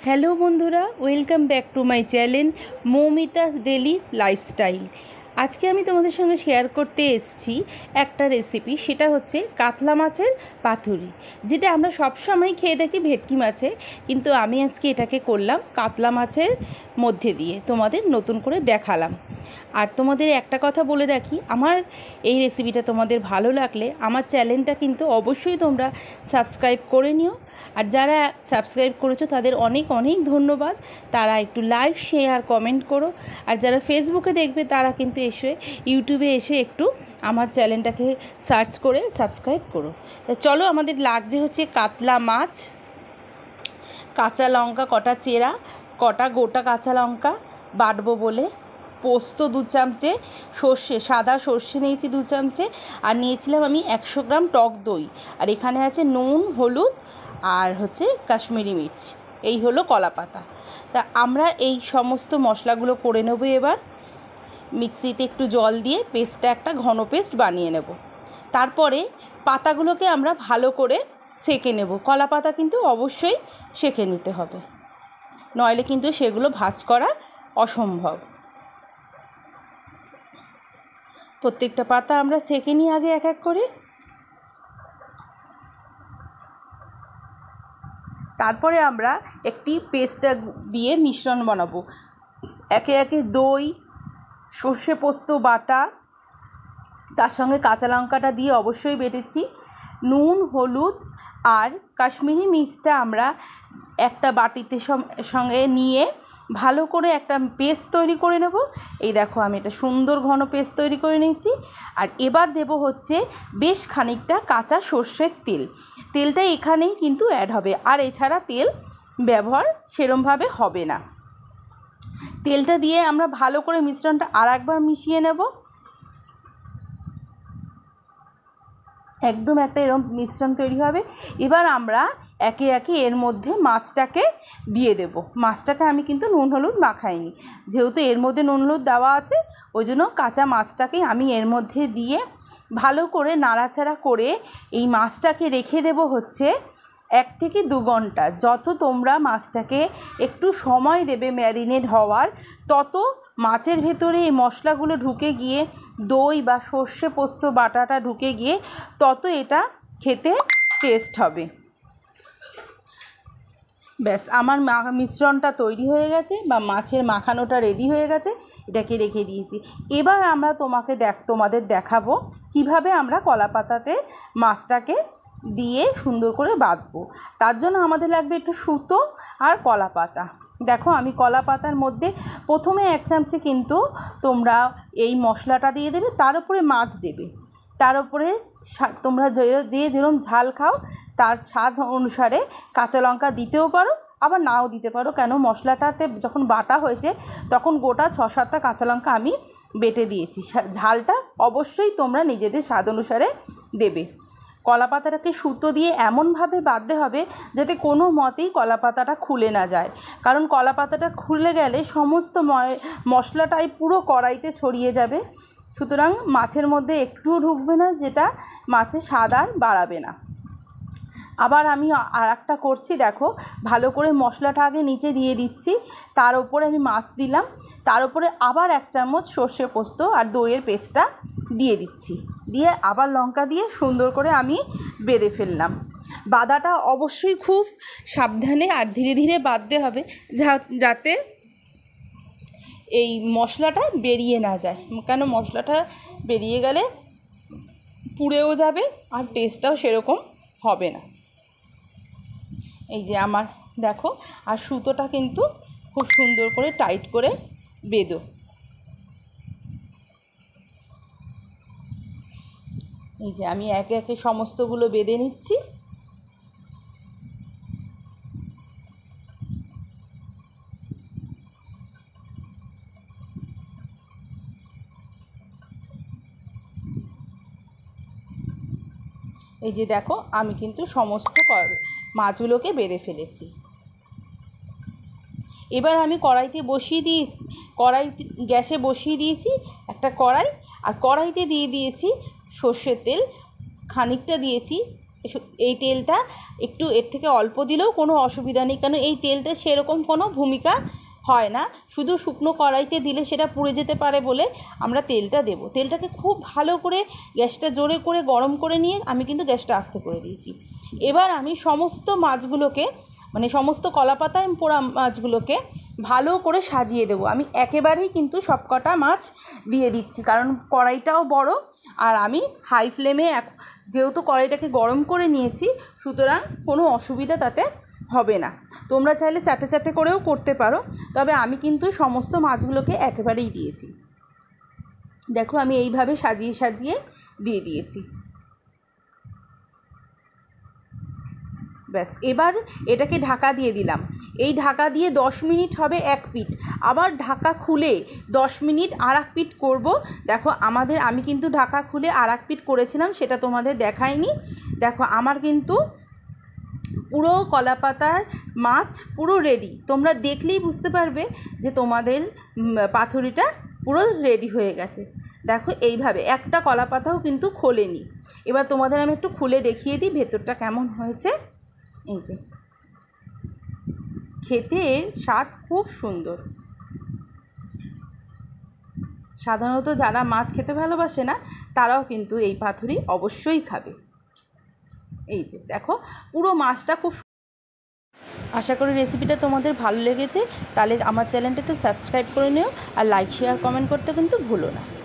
Hello বন্ধুরা, welcome back to my channel Moumita's daily lifestyle. আজকে আমি তোমাদের সঙ্গে শেয়ার করতে এসেছি একটা রেসিপি, সেটা হচ্ছে কাতলা মাছের পাতুরি, যেটা আমরা সবসময় খেয়ে থাকি ভেটকি মাছে, কিন্তু আমি আজকে এটাকে করলাম কাতলা মাছের মধ্যে দিয়ে, তোমাদের নতুন করে দেখালাম। আর তোমাদের একটা কথা বলে রাখি, আমার এই রেসিপিটা তোমাদের ভালো লাগলে আমার চ্যানেলটা কিন্তু অবশ্যই তোমরা সাবস্ক্রাইব করে নিও। আর যারা সাবস্ক্রাইব করেছো তাদের অনেক অনেক ধন্যবাদ। তারা একটু লাইক, শেয়ার, কমেন্ট করো। আর যারা ফেসবুকে দেখবে তারা কিন্তু ইউটিউবে এসে একটু আমার চ্যানেলটাকে সার্চ করে সাবস্ক্রাইব করো। তা চলো, আমাদের লাগছে হচ্ছে কাতলা মাছ, কাঁচা লঙ্কা কটা চেরা, কটা গোটা কাঁচা লঙ্কা বাটবো বলে, পোস্ত 2 চামচে, সর্ষে, সাদা সর্ষে নিয়েছি 2 চামচে, আর নিয়েছিলাম আমি 100 গ্রাম টক দই, আর এখানে আছে নুন, হলুদ আর হচ্ছে কাশ্মীরি মির্চ। এই হলো কলা পাতা। তা আমরা এই সমস্ত মশলাগুলো করে নেব। এবার মিক্সিতে একটু জল দিয়ে পেস্টটা একটা ঘন পেস্ট বানিয়ে নেব। তারপরে পাতাগুলোকে আমরা ভালো করে সেঁকে নেব। কলা পাতা কিন্তু অবশ্যই সেঁকে নিতে হবে, নইলে কিন্তু সেগুলো ভাজ করা অসম্ভব। প্রত্যেকটা পাতা আমরা সেঁকে নিই আগে এক এক করে। তারপরে আমরা একটি পেস্টটা দিয়ে মিশ্রণ বানাবো। একে একে দই, সর্ষে পোস্ত বাটা, তার সঙ্গে কাঁচা লঙ্কাটা দিয়ে অবশ্যই বেটেছি, নুন, হলুদ আর কাশ্মীরি মির্চটা আমরা একটা বাটিতে সঙ্গে নিয়ে ভালো করে একটা পেস্ট তৈরি করে নেব। এই দেখো, আমি একটা সুন্দর ঘন পেস্ট তৈরি করে নিয়েছি। আর এবার দেব হচ্ছে বেশ খানিকটা কাঁচা সর্ষের তেল। তেলটা এখানেই কিন্তু অ্যাড হবে, আর এছাড়া তেল ব্যবহার সেরমভাবে হবে না। তেলটা দিয়ে আমরা ভালো করে মিশ্রণটা আর একবার মিশিয়ে নেব। একদম একটা এরকম মিশ্রণ তৈরি হবে। এবার আমরা একে একে এর মধ্যে মাছটাকে দিয়ে দেব। মাছটাকে আমি কিন্তু নুন হলুদ মাখাইনি, যেহেতু এর মধ্যে নুন হলুদ দেওয়া আছে, ওই জন্য কাঁচা মাছটাকে আমি এর মধ্যে দিয়ে ভালো করে নাড়াচাড়া করে এই মাছটাকে রেখে দেব হচ্ছে 1 থেকে 2 ঘন্টা। যত তোমরা মাছটাকে একটু সময় দেবে ম্যারিনেট হওয়ার, তত মাছের ভেতরে এই মশলাগুলো ঢুকে গিয়ে, দই বা সর্ষে পোস্ত বাটাটা ঢুকে গিয়ে তত এটা খেতে টেস্ট হবে। ব্যাস, আমার মিশ্রণটা তৈরি হয়ে গেছে, বা মাছের মাখানোটা রেডি হয়ে গেছে। এটাকে রেখে দিয়েছি। এবার আমরা তোমাদের দেখাবো কিভাবে আমরা কলা পাতাতে মাছটাকে দিয়ে সুন্দর করে বাঁধবো। তার জন্য আমাদের লাগবে একটু সুতো আর কলা পাতা। দেখো, আমি কলা পাতার মধ্যে প্রথমে 1 চামচে কিন্তু তোমরা এই মশলাটা দিয়ে দেবে, তার উপরে মাছ দেবে, তার উপরে তোমরা যেরকম ঝাল খাও তার স্বাদ অনুসারে কাঁচা লঙ্কা দিতেও পারো, আবার নাও দিতে পারো। কেন, মশলাটাতে যখন বাটা হয়েছে তখন গোটা 6-7টা কাঁচা লঙ্কা আমি বেটে দিয়েছি। ঝালটা অবশ্যই তোমরা নিজেদের স্বাদ অনুসারে দেবে। কলা পাতাটাকে সুতো দিয়ে এমনভাবে বাঁধতে হবে যাতে কোনো মতেই কলা পাতাটা খুলে না যায়, কারণ কলা পাতাটা খুলে গেলে সমস্ত মশলাটাই পুরো কড়াইতে ছড়িয়ে যাবে। সুতরাং মাছের মধ্যে একটুও ঢুকবে না, যেটা মাছের স্বাদ আর বাড়াবে না। আবার আমি আর একটা করছি, দেখো, ভালো করে মশলাটা আগে নিচে দিয়ে দিচ্ছি, তার উপরে আমি মাছ দিলাম, তার উপরে আবার 1 চামচ সর্ষে পোস্ত আর দইয়ের পেস্টটা দিয়ে দিচ্ছি, দিয়ে আবার লঙ্কা দিয়ে সুন্দর করে আমি বেঁধে ফেললাম। বাঁধাটা অবশ্যই খুব সাবধানে আর ধীরে ধীরে বাঁধতে হবে, যাতে এই মশলাটা বেরিয়ে না যায়, কেন মশলাটা বেরিয়ে গেলে পুড়েও যাবে আর টেস্টটাও সেরকম হবে না। এই যে আমার দেখো, আর সুতোটা কিন্তু খুব সুন্দর করে টাইট করে বেঁধো। এই যে আমি একে একে সমস্তগুলো বেঁধে নিচ্ছি। এই যে দেখো, আমি কিন্তু সমস্ত মাছগুলোকে বেঁধে ফেলেছি। এবার আমি গ্যাসে বসিয়ে দিয়েছি একটা কড়াই, আর কড়াইতে দিয়ে দিয়েছি সর্ষের তেল, খানিকটা দিয়েছি এই তেলটা একটু এর থেকে অল্প দিলেও কোনো অসুবিধা নেই, কারণ এই তেলটা সেরকম কোনো ভূমিকা হয় না, শুধু শুকনো কড়াইতে দিলে সেটা পুড়ে যেতে পারে বলে আমরা তেলটা দেব। তেলটাকে খুব ভালো করে গ্যাসটা জোরে করে গরম করে নিয়ে আমি কিন্তু গ্যাসটা আস্তে করে দিয়েছি। এবার আমি সমস্ত মাছগুলোকে, মানে সমস্ত কলাপাতায় পোড়া মাছগুলোকে ভালো করে সাজিয়ে দেবো। আমি একেবারেই কিন্তু সবকটা মাছ দিয়ে দিচ্ছি, কারণ কড়াইটাও বড়, আর আমি হাই ফ্লেমে যেহেতু কড়াইটাকে গরম করে নিয়েছি, সুতরাং কোনো অসুবিধা তাতে হবে না। তোমরা চাইলে চারটে চারটে করেও করতে পারো, তবে আমি কিন্তু সমস্ত মাছগুলোকে একেবারেই দিয়েছি। দেখো আমি এইভাবে সাজিয়ে সাজিয়ে দিয়ে দিয়েছি। ব্যাস, এবার এটাকে ঢাকা দিয়ে দিলাম। এই ঢাকা দিয়ে 10 মিনিট হবে এক পিঠ, আবার ঢাকা খুলে 10 মিনিট আর এক পিঠ করবো। দেখো আমি কিন্তু ঢাকা খুলে আর এক পিঠ করেছিলাম, সেটা তোমাদের দেখাইনি। দেখো আমার কিন্তু পুরো কলাপাতার মাছ পুরো রেডি। তোমরা দেখলেই বুঝতে পারবে যে তোমাদের পাতুরিটা পুরো রেডি হয়ে গেছে। দেখো এইভাবে একটা কলাপাতাও কিন্তু খোলেনি। এবার তোমাদের আমি একটু খুলে দেখিয়ে দিই ভেতরটা কেমন হয়েছে। এই যে, খেতে স্বাদ খুব সুন্দর। সাধারণত যারা মাছ খেতে ভালোবাসে না তারাও কিন্তু এই পাতুরি অবশ্যই খাবে। এই যে দেখো পুরো মাছটা খুব। আশা করি রেসিপিটা তোমাদের ভালো লেগেছে। তাহলে আমার চ্যানেলটা একটু সাবস্ক্রাইব করে নিও, আর লাইক শেয়ার কমেন্ট করতে কিন্তু ভুলো না।